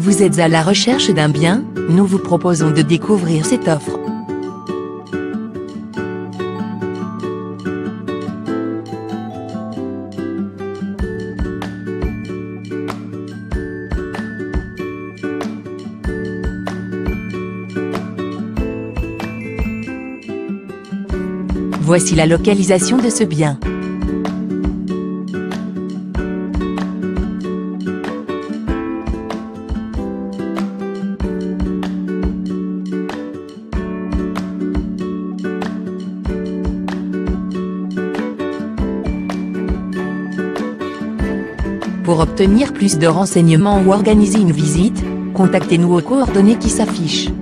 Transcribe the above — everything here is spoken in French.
Vous êtes à la recherche d'un bien? Nous vous proposons de découvrir cette offre. Voici la localisation de ce bien. Pour obtenir plus de renseignements ou organiser une visite, contactez-nous aux coordonnées qui s'affichent.